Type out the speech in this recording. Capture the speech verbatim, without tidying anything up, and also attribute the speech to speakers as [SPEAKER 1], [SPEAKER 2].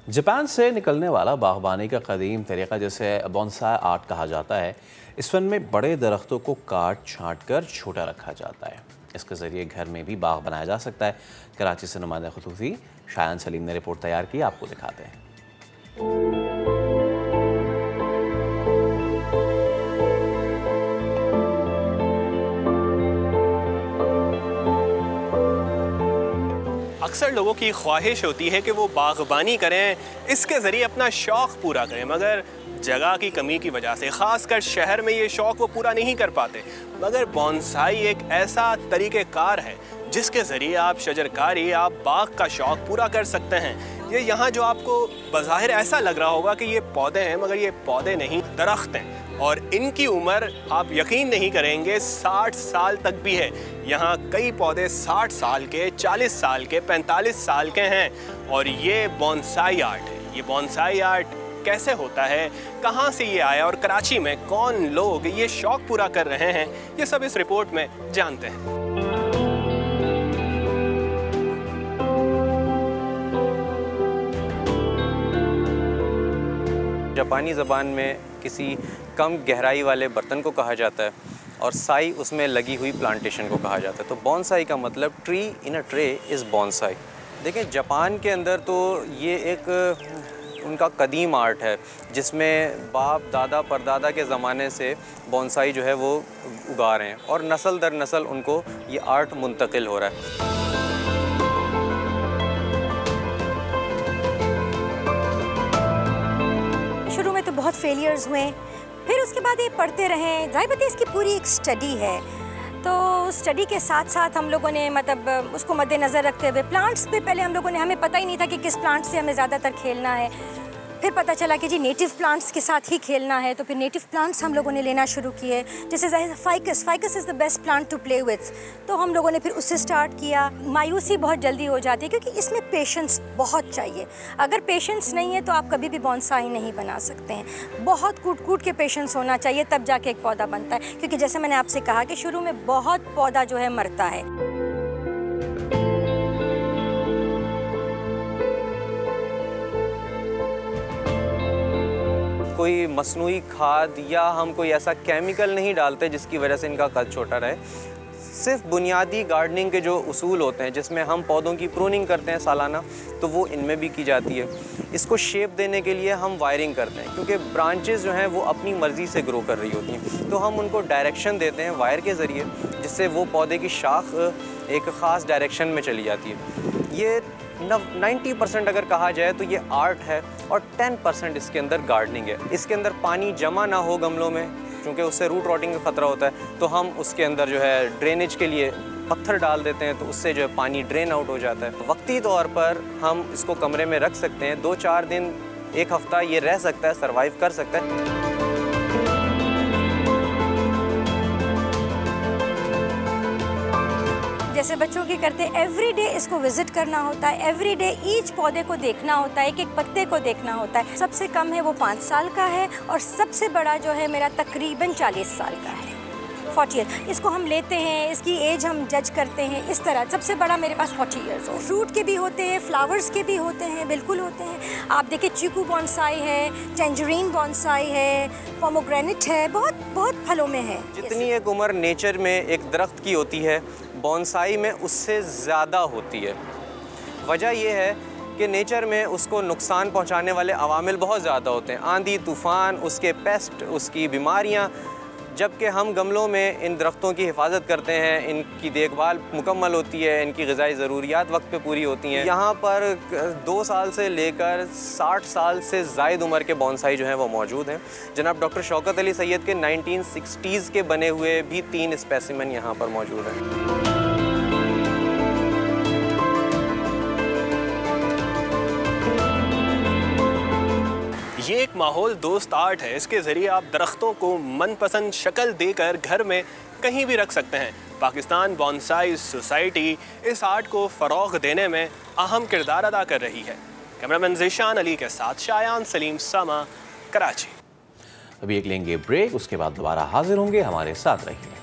[SPEAKER 1] Japan से निकलने वाला बागबानी का कदीम तरीका जिसे बोनसाई आर्ट कहा जाता है, इस फन में बड़े दरख्तों को काट छांट कर छोटा रखा जाता है। इसके ज़रिए घर में भी बाग बनाया जा सकता है। कराची से नुमाइंदा खुसूसी शायान सलीम ने रिपोर्ट तैयार की, आपको दिखाते हैं।
[SPEAKER 2] अक्सर लोगों की ख्वाहिश होती है कि वो बागबानी करें, इसके ज़रिए अपना शौक़ पूरा करें, मगर जगह की कमी की वजह से ख़ासकर शहर में ये शौक़ वो पूरा नहीं कर पाते। मगर बोनसाई एक ऐसा तरीक़ेकार है जिसके ज़रिए आप शजरकारी, आप बाग का शौक़ पूरा कर सकते हैं। ये यहाँ जो आपको बज़ाहिर ऐसा लग रहा होगा कि ये पौधे हैं, मगर ये पौधे नहीं, दरख्त हैं, और इनकी उम्र आप यकीन नहीं करेंगे साठ साल तक भी है। यहाँ कई पौधे साठ साल के, चालीस साल के, पैंतालीस साल के हैं। और ये बोनसाई आर्ट है। ये बोनसाई आर्ट कैसे होता है, कहाँ से ये आया और कराची में कौन लोग ये शौक़ पूरा कर रहे हैं, ये सब इस रिपोर्ट में जानते हैं।
[SPEAKER 3] जापानी ज़बान में किसी कम गहराई वाले बर्तन को कहा जाता है और साई उसमें लगी हुई प्लांटेशन को कहा जाता है। तो बोनसाई का मतलब tree in a tray is bonsai. देखें, जापान के अंदर तो ये एक उनका कदीम आर्ट है जिसमें बाप दादा परदादा के ज़माने से बोनसाई जो है वो उगा रहे हैं और नस्ल दर नस्ल उनको ये आर्ट मुंतकिल हो रहा है।
[SPEAKER 4] शुरू में तो बहुत फेलियर्स हुए, फिर उसके बाद ये पढ़ते रहे। जाहिर बात है इसकी पूरी एक स्टडी है, तो स्टडी के साथ साथ हम लोगों ने मतलब उसको मद्देनज़र रखते हुए प्लांट्स पे पहले हम लोगों ने, हमें पता ही नहीं था कि किस प्लांट से हमें ज़्यादातर खेलना है। फिर पता चला कि जी नेटिव प्लांट्स के साथ ही खेलना है, तो फिर नेटिव प्लांट्स हम लोगों ने लेना शुरू किए। जैसे ficus ficus is the best plant to play with, तो हम लोगों ने फिर उससे स्टार्ट किया। मायूसी बहुत जल्दी हो जाती है क्योंकि इसमें पेशेंस बहुत चाहिए। अगर पेशेंस नहीं है तो आप कभी भी बोनसाई नहीं बना सकते हैं। बहुत कूट कूट के पेशेंस होना चाहिए, तब जाके एक पौधा बनता है। क्योंकि जैसे मैंने आपसे कहा कि शुरू में बहुत पौधा जो है मरता है।
[SPEAKER 3] कोई मसनूई खाद या हम कोई ऐसा केमिकल नहीं डालते जिसकी वजह से इनका कद छोटा रहे। सिर्फ बुनियादी गार्डनिंग के जो उसूल होते हैं जिसमें हम पौधों की प्रूनिंग करते हैं सालाना, तो वो इनमें भी की जाती है। इसको शेप देने के लिए हम वायरिंग करते हैं क्योंकि ब्रांचेस जो हैं वो अपनी मर्ज़ी से ग्रो कर रही होती हैं, तो हम उनको डायरेक्शन देते हैं वायर के ज़रिए, जिससे वो पौधे की शाख एक ख़ास डायरेक्शन में चली जाती है। ये नाइन्टी परसेंट अगर कहा जाए तो ये आर्ट है और टेन परसेंट इसके अंदर गार्डनिंग है। इसके अंदर पानी जमा ना हो गमलों में, क्योंकि उससे रूट रॉटिंग का ख़तरा होता है, तो हम उसके अंदर जो है ड्रेनेज के लिए पत्थर डाल देते हैं, तो उससे जो है पानी ड्रेन आउट हो जाता है। वक्ती तौर पर हम इसको कमरे में रख सकते हैं, दो चार दिन, एक हफ़्ता ये रह सकता है, सर्वाइव कर सकता है।
[SPEAKER 4] जैसे बच्चों की करते एवरी डे इसको विजिट करना होता है, एवरी डे ईच पौधे को देखना होता है, एक एक पत्ते को देखना होता है। सबसे कम है वो पाँच साल का है और सबसे बड़ा जो है मेरा तकरीबन चालीस साल का है, फोर्टी ईयर। इसको हम लेते हैं, इसकी एज हम जज करते हैं इस तरह। सबसे बड़ा मेरे पास फोर्टी ईयर्स हो। फ्रूट के भी होते हैं, फ्लावर्स के भी होते हैं, बिल्कुल होते हैं। आप देखिए चीकू बोनसाई है, टेंजरीन बोनसाई है, पोमोग्रेनेट है, बहुत बहुत फलों में है।
[SPEAKER 3] जितनी एक उम्र नेचर में एक दरख्त की होती है, बोनसाई में उससे ज़्यादा होती है। वजह यह है कि नेचर में उसको नुकसान पहुंचाने वाले अवामिल बहुत ज़्यादा होते हैं, आंधी तूफ़ान, उसके पेस्ट, उसकी बीमारियां। जबकि हम गमलों में इन दरख्तों की हिफाजत करते हैं, इनकी देखभाल मुकम्मल होती है, इनकी ग़िज़ाई ज़रूरियात वक्त पे पूरी होती हैं। यहाँ पर दो साल से लेकर साठ साल से ज़ायद उम्र के बोनसाई जो हैं वो मौजूद हैं। जनाब डॉक्टर शौकत अली सैयद के नाइनटीन सिक्सटीज़ के बने हुए भी तीन स्पेसिमेन यहाँ पर मौजूद हैं।
[SPEAKER 2] ये एक माहौल दोस्त आर्ट है। इसके ज़रिए आप दरख्तों को मनपसंद शक्ल देकर घर में कहीं भी रख सकते हैं। पाकिस्तान बोनसाई सोसाइटी इस आर्ट को फ़रोग़ देने में अहम किरदार अदा कर रही है। कैमरामैन ज़ीशान अली के साथ शायान सलीम, समा, कराची।
[SPEAKER 1] अभी एक लेंगे ब्रेक, उसके बाद दोबारा हाजिर होंगे, हमारे साथ रहिए।